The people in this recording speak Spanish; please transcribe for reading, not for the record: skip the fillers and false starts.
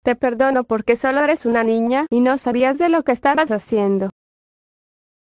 Te perdono porque solo eres una niña y no sabías de lo que estabas haciendo.